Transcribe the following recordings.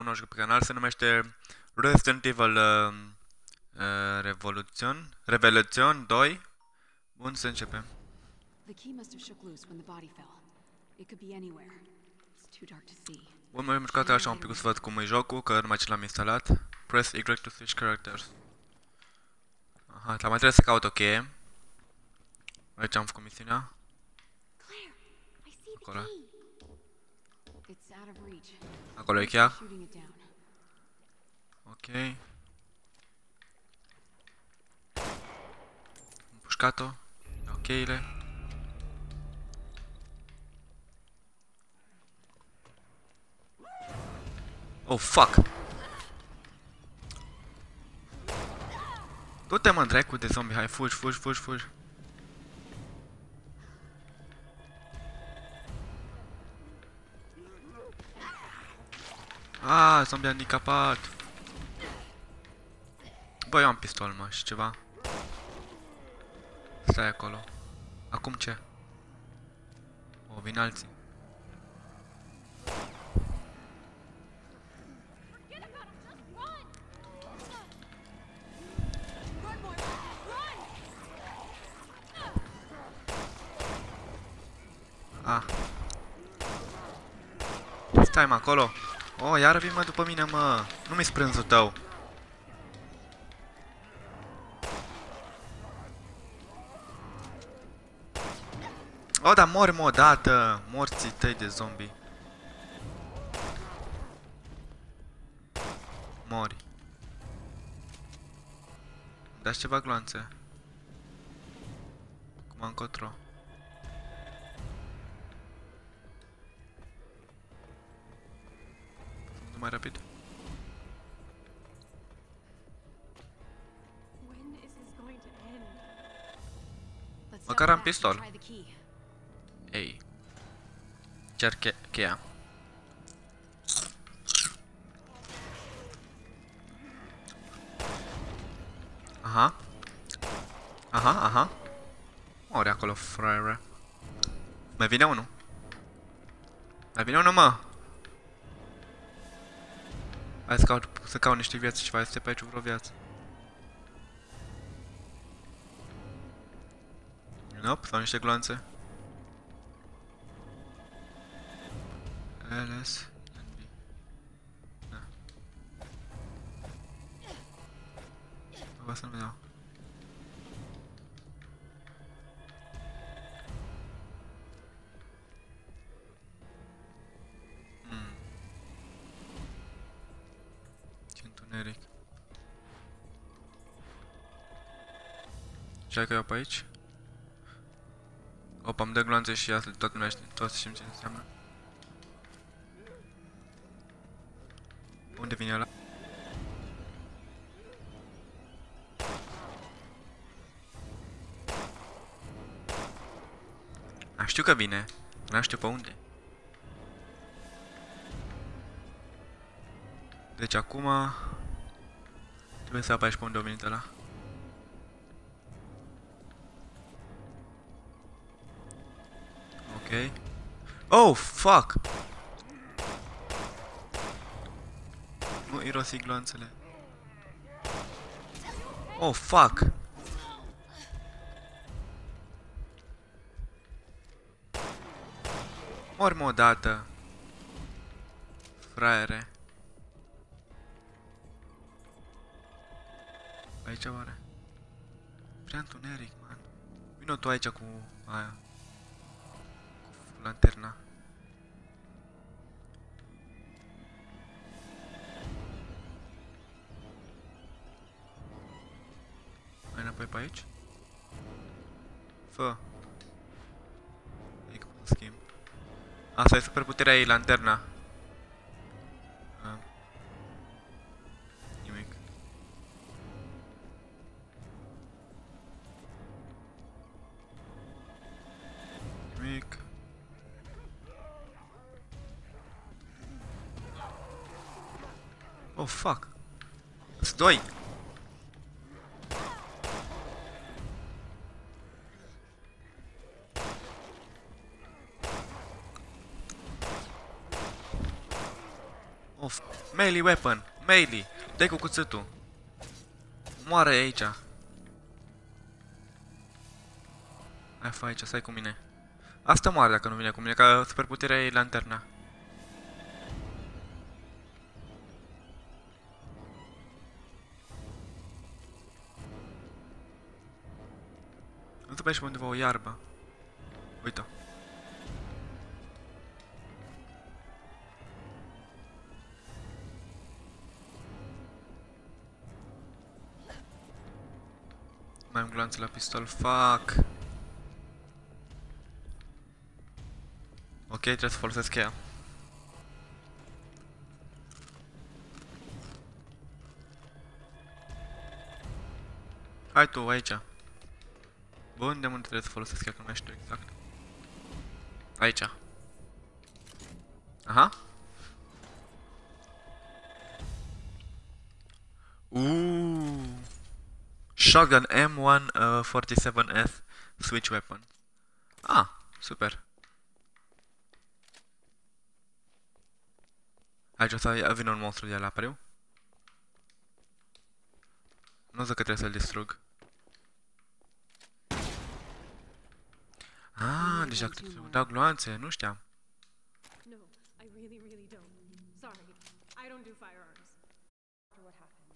un joc pe canal, se numește Resident Evil Revolution 2. Bun, să începem. Bun, m-am jucat așa un pic să văd cum e jocul, că numai ce l-am instalat. Press Y to switch characters. Aha, la mai trebuie să caut o cheie. Aici am făcut misiunea. Acolo. Acolo e cheia. Ok. Am pușcat-o. Iau cheile. Oh, fuck! Du-te, mă, dracu de zombie, hai, fugi, fugi, fugi, fugi. Ah, zombie handicapat. Bă, eu am pistol, mă, și ceva. Stai acolo. Acum ce? O, vin alții. Ah. Stai, mă, acolo. Oh, iar vin, mă, după mine, mă. Nu mi-i sprânzul tău. Oh, dar mori, mă, odată. Morții tăi de zombie. Mori. Dați ceva gloanțe. Cum încotro. Mai rapid. Măcar am pistol. Ei. Cer cheia. Aha. Aha, aha. Ori acolo, fraiere. Mai vine unul. Mai vine unul, mă. Hai să caut niște vieți, ceva, este pe aici vreo viață. Nope, sau niște gloanțe. LS. Da. Vă să nu dau. Ce întuneric. Ce-ai că eu pe aici? Opa, îmi dă gloanțe și asta, toată lumea știe, toți știm ce înseamnă. Unde vine ăla? A, știu că vine, nu știu pe unde. Deci acum trebuie să apași pe unde a venit ăla. Ok. Oh, fuck! Nu irosi gloanțele. Oh, fuck! Mori, mă, odată. Fraiere. Aici oare? Prea întuneric, man. Vino tu aici cu aia. Cu lanterna. Mai înapoi pe aici? Fă. E că pot să schimb. Asta e superputerea ei, lanterna. Nimic. Nimic. Oh, fuck. Sunt doi. Of. Melee weapon! Melee! Dai cu cuțitul! Moare aici! Hai, fă aici, stai cu mine. Asta moare dacă nu vine cu mine, că superputerea e lanterna. Nu te pe undeva o iarbă. Uite-o. Mai am gloanțe la pistol, fuck. Ok, trebuie să folosesc cheia. Hai tu, aici. Bun, de unde trebuie să folosesc cheia, că nu mai știu exact. Aici. Aha. Shotgun M147S switch weapon. Ah, super. Aici o să vină un monstru de la pariu. Nu zic că trebuie să-l distrug. Ah, deja că trebuie să dau gloanțe, nu știam. No, I really don't. Sorry, I don't do firearms. After what happened.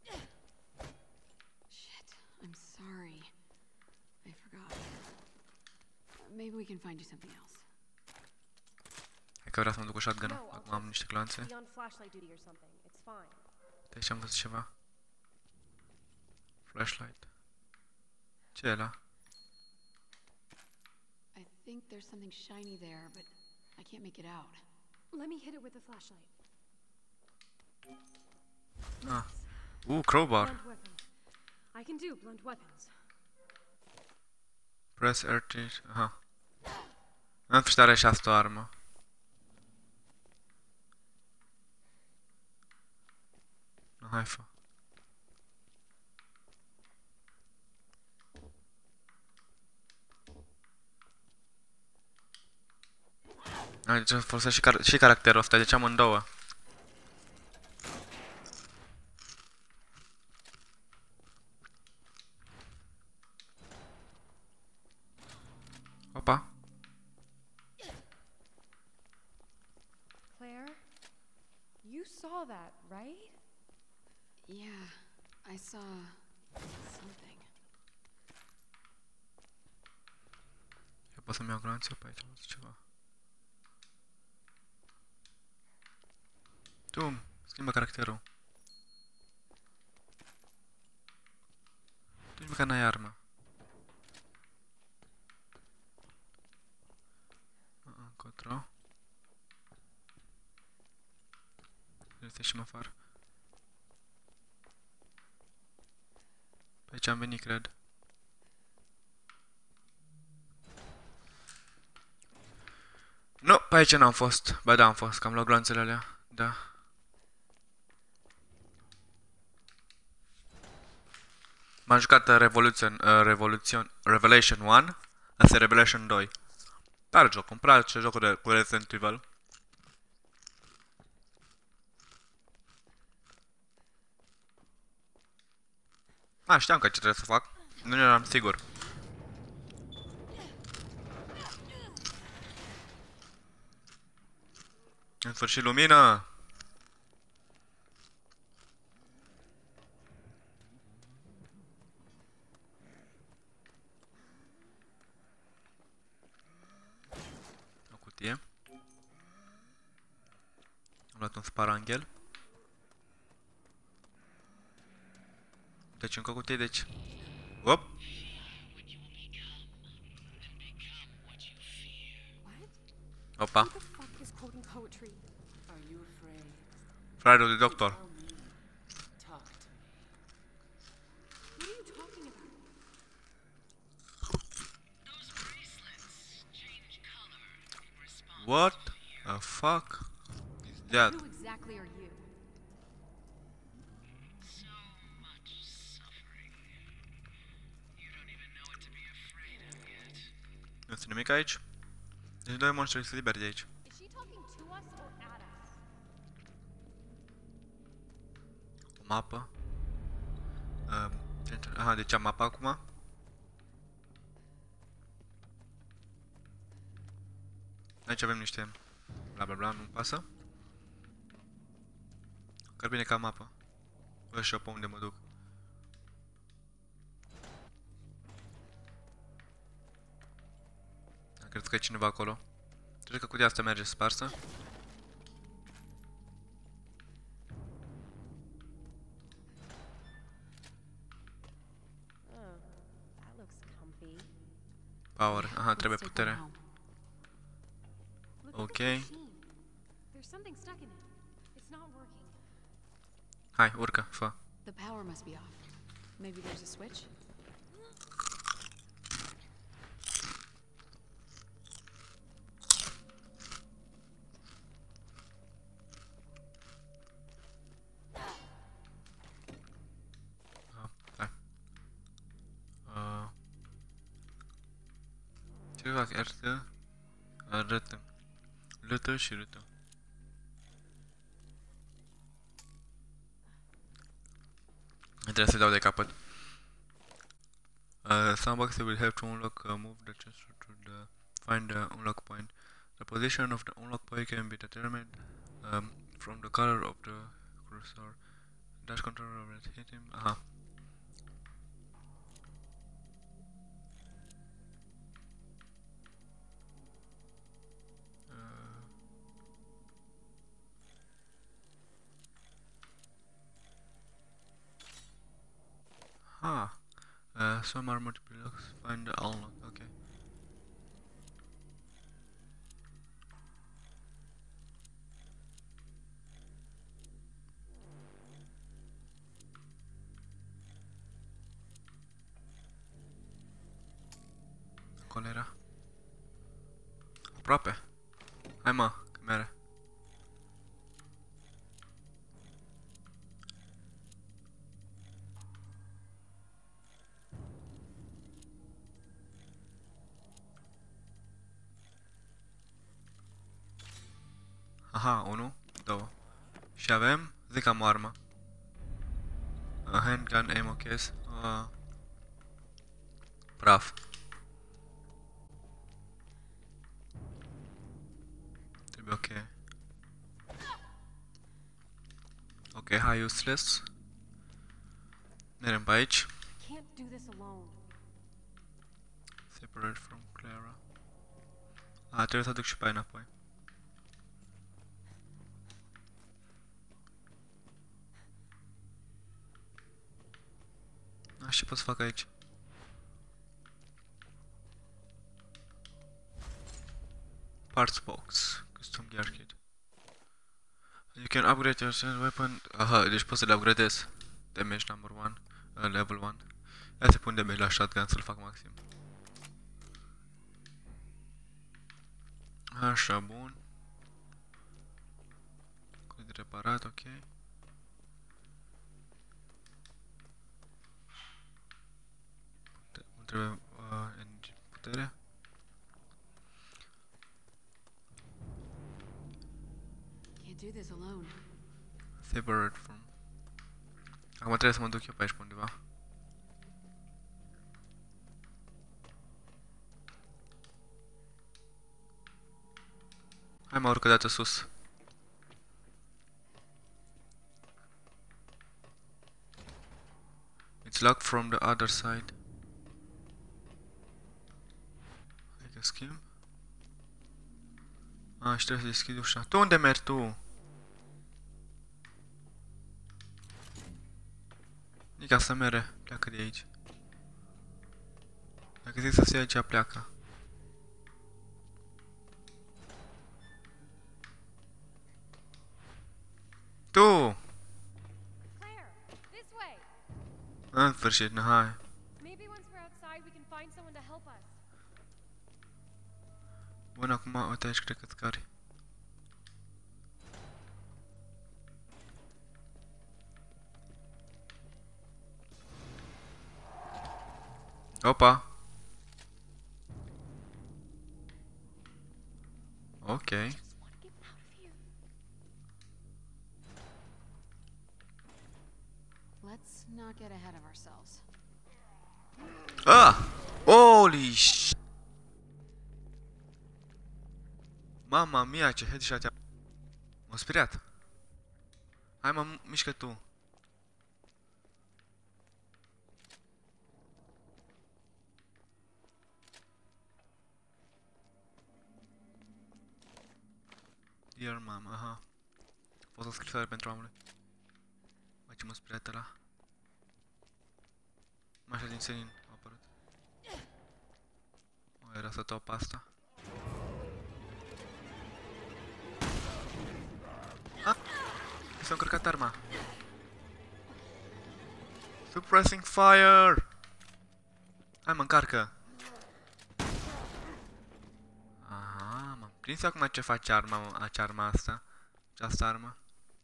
Shit, I'm sorry. I forgot. Maybe we can find you something else. Hai că vreau să mă duc cu shotgun-ul. Acum am niște gloanțe. Be on flashlight duty or something. It's fine. De aici am văzut ceva. Flashlight. Ce e ăla? I think there's something shiny there, but I can't make it out. Let me hit it with the flashlight. Ah. Crowbar. Blunt weapon. I can do blunt weapons. Press RT. Aha. În sfârșit are și asta o armă. Hai, fă. Deci folosesc și caracterul ăsta, deci am în două. Opa. Claire, you saw that, right? Yeah, I saw something. Eu pot să-mi iau gloanțe pe aici, am văzut ceva. Tu, schimbă caracterul. Tu nici măcar n-ai armă. Încotro. Este și afară. Pe aici am venit, cred. Nu, pe aici n-am fost. Ba da, am fost, că am luat gloanțele alea. Da. M-am jucat Revelation 1, asta e Revelation 2. Tare joc, îmi place jocul cu Resident Evil. Știam că ce trebuie să fac, nu eram sigur. În sfârșit lumină! O cutie. Am luat un sparanghel. Deci încă o cutie, deci... Op! Opa! Who the fuck is quoting poetry? Are you afraid? Fraiul de doctor. Tell me. Talk to me. What are you talking about? Those bracelets change color in response. What the fuck is that? Who exactly are you? So much suffering. You don't even know what to be afraid of yet. Nu este nimic aici? Deci doi monștri se liberi de aici. Is she talking to us or at us? Mapă. Aha, deci am mapa acum. Aici avem niște bla bla bla, nu-mi pasă. Că bine ca mapă. Văd și eu pe unde mă duc. Cred că e cineva acolo. Cred că cutia asta merge sparsă. Oh, that looks comfy. Power. Aha, trebuie Let's take putere. one home. Look Ok. at this machine. There's something stuck in it. It's not working. Hai, urcă, fă. The power must be off. Maybe there's a switch? Hai. Ce fac? Arătă. Arătă. Lătă și râtă. Trebuie să dau de capăt. Some boxes will help to unlock move the chest to the find the unlock point. The position of the unlock point can be determined from the color of the cursor. Dash controller will hit him. Aha. Some are multiple locks. Find the unlock. Okay. Acolo era. Aproape. Hai mă, că mere. Aha, 1, 2. Și avem, zic am o armă. A handgun ammo case. Praf. Trebuie ok. Ok, hai useless. Mergem pe aici. Can't do this alone. Separate from Clara. Trebuie să duc și pe aia înapoi. Ce pot să fac aici? Parts box. Custom gear kit. You can upgrade your weapon. Aha, deci pot să le upgradez. Damage number 1. Level 1. Ia să pun damage la shotgun să-l fac maxim. Așa, bun. Cod de reparat, ok. Trebuie putere. Can't do this alone. Separate from. Acum trebuie să mă duc eu pe aici pe undeva. Hai mă urcă dată sus. It's locked from the other side. Hai că schimb. Și trebuie să deschid ușa. Tu unde mergi tu? Nica să mere, pleacă de aici. Dacă zic să stai aici, pleacă. Tu! Claire, this way. În sfârșit, hai. Maybe once we're outside, we can find someone to help us. Bun, acum, uite aici, cred că-ți cari. Opa! Ok. Just want to get out of here. not get ahead of ourselves. Ah! Holy sh... Mama mia, ce headshot a... M-a speriat. Hai mă, mișcă tu. Dear mom, aha. A fost o scrisoare pentru mamele. Bă, ce m-a speriat ăla. Mașa din senin a apărut. O, era să top asta. Ah! S-a încărcat arma. Suppressing fire! Hai mă, încarcă! Aha, m-am prins acum ce face acea arma asta. Această armă.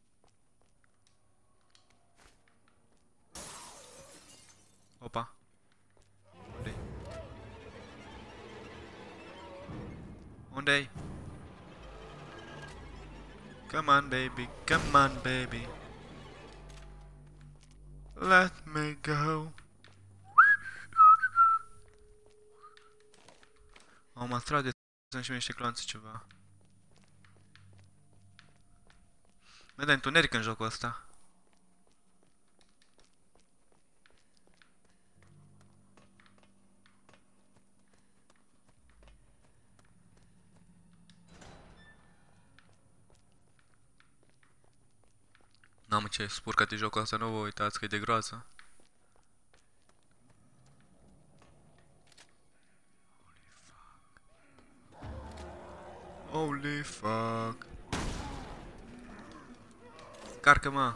Opa. Unde-i? Unde-i? Come on, baby. Come on, baby. Let me go. Am măstrat de sunt și mie niște clanțe ceva. Mă, dar întuneric în jocul ăsta. N-am ce spurcat jocul ăsta, nu vă uitați că e de groază. Holy fuck. Carcă-mă.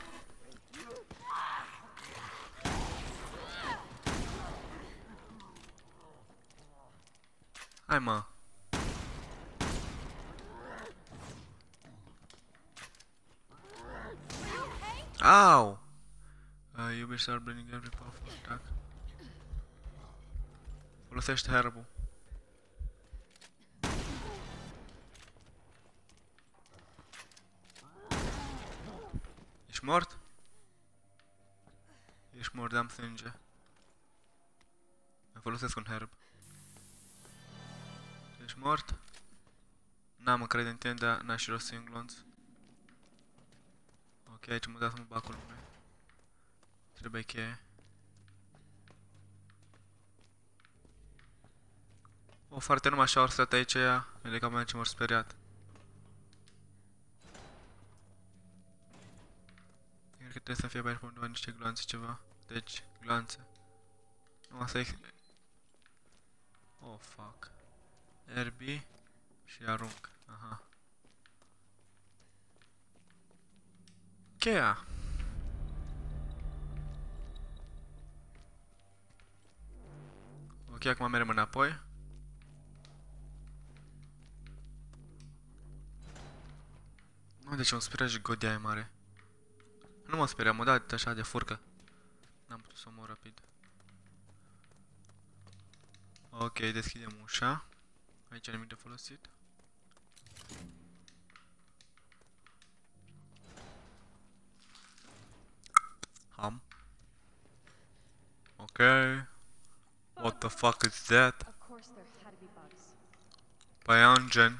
Hai mă. Au! Iubești să blending every powerful attack. Folosește herbul. Ești mort? Ești mort, am sânge. Mai folosesc un herb. Ești mort? N-am încredere în tine, dar n-aș și rost în glonț. Ok, aici mă da să mă bag cu lume. Trebuie cheie. O, foarte numai așa ori stat aici ea. Vede că am ce m-or speriat. Cred că trebuie să fie pe aici undeva niște gloanțe ceva. Deci, gloanțe. Nu, asta e... Oh, fuck. RB și arunc. Aha. Cheia. Ok, acum mergem înapoi. Nu, deci mă speria și godia e mare. Nu mă speria, m-a dat așa de furcă. N-am putut să mor rapid. Ok, deschidem ușa. Aici nimic de folosit. Ham. Ok. What the fuck is that? Of course there had to be bugs. Păianjen.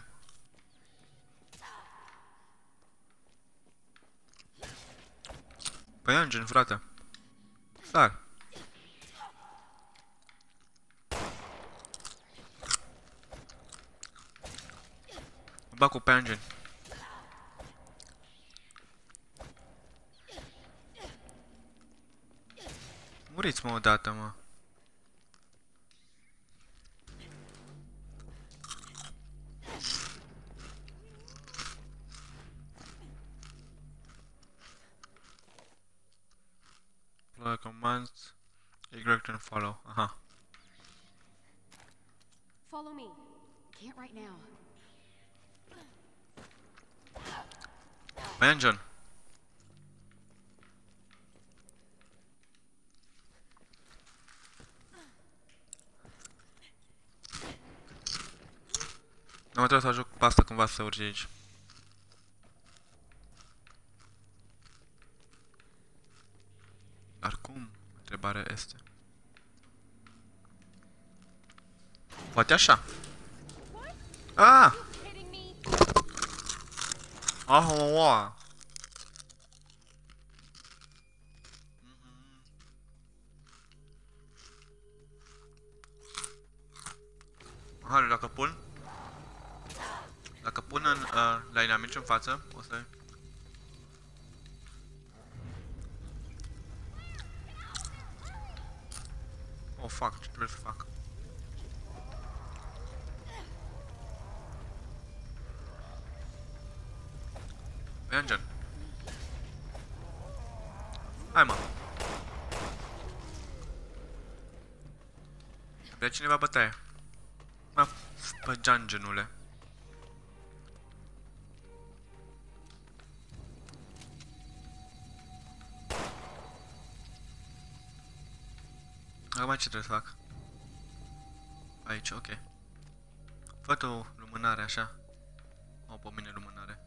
Păianjen, frate. Sar. Mă bag cu păianjen. Muriți-mă odată, mă. Apply commands. Y and follow. Aha. Follow me. Can't right now. Păianjen. Nu mai trebuie să ajung pe asta cumva să urci aici. Dar cum? Întrebarea este. Poate așa. Ah! Kidding me? Ah, oh. Aha, dacă pun la inamici în față, o să... Oh, fuck, ce trebuie să fac? Păi, Angel. Hai, mă. Vrea cineva bătaie. Mă, spăgean, genule. Acum ce trebuie să fac? Aici, ok. Fă o lumânare așa. O, pe mine lumânare.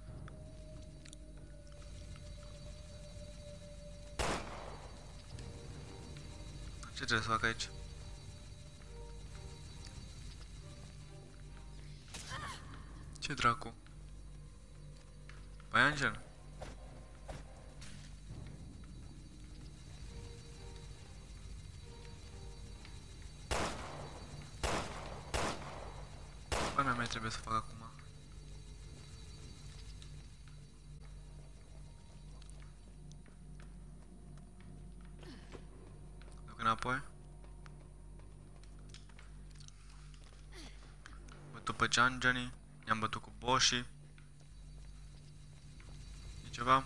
Ce trebuie să fac aici? Ce dracu? Păi, Angel? Păi, mai trebuie să fac acum. Duc înapoi. Bătut pe Giangiani. I-am bătut cu Boshi. E ceva?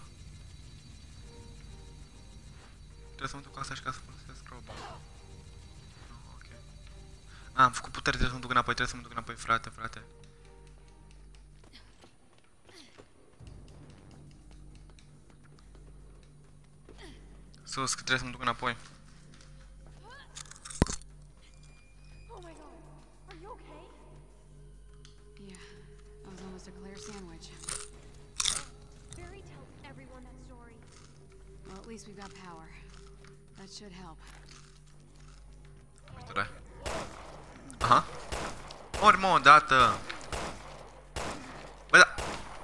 Trebuie să mă duc cu asta și ca să folosesc roba. Oh, ok. Am făcut putere, trebuie să mă duc înapoi, trebuie să mă duc înapoi, frate. Sus, că trebuie să mă duc înapoi. Oh my god. Are you okay? Yeah, that was almost a clear sandwich. Barry tells everyone that story. Well, at least we've got power. That should help. Uite-le. Aha. Ori mă, odată. Bă, da.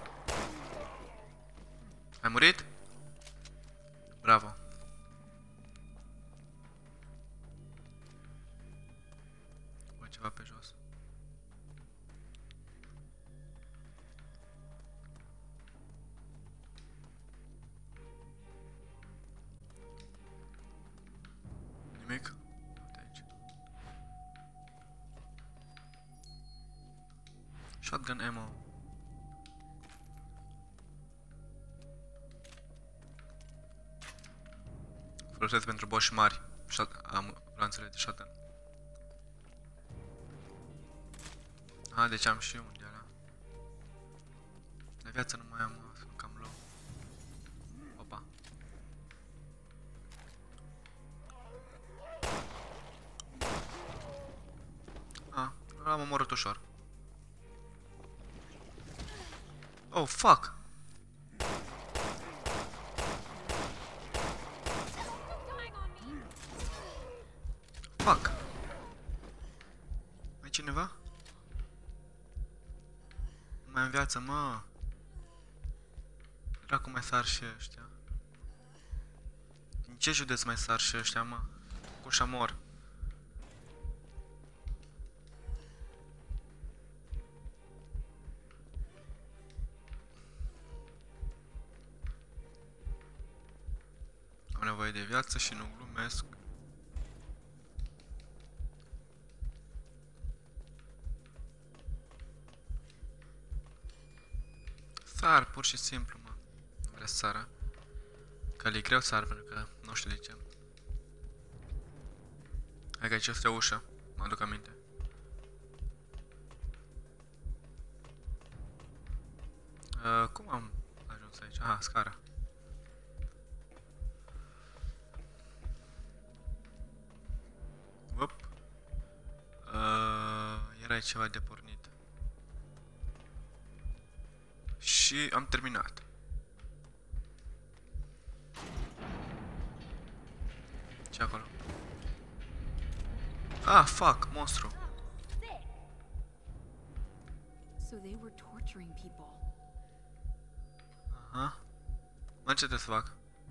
Ai murit? Bravo. Bă, ceva pe jos. Nimic? Uite aici. Shotgun ammo. Folosesc pentru boss mari. Am lanțele de shotgun. Ah, deci am și unde ăla. De viață nu mai am, sunt cam low. Opa. Ah, l-am omorât ușor. Oh, fuck! Fuck! Mai cineva? Nu mai am viață, mă! Dracu mai sar și ăștia. Din ce județ mai sar și ăștia, mă? Cu ușa mor. Am nevoie de viață și nu glumesc. Sar, pur și simplu, mă. Nu vrea să sară. Că le-i greu sar, pentru că nu știu de ce. Hai că aici este o ușă. Mă aduc aminte. Cum am ajuns aici? Aha, scara. Op. Era ceva de pornit. Și am terminat. Ce acolo? Ah, fuck, monstru. So they were torturing people. Aha. Mă, ce trebuie să fac?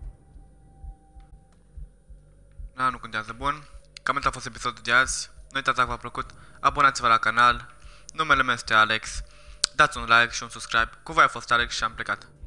Na, nu contează. Bun. Cam atât a fost episodul de azi. Nu uitați dacă v-a plăcut. Abonați-vă la canal. Numele meu este Alex. Dați un like și un subscribe. Cu voi a fost Alex și am plecat.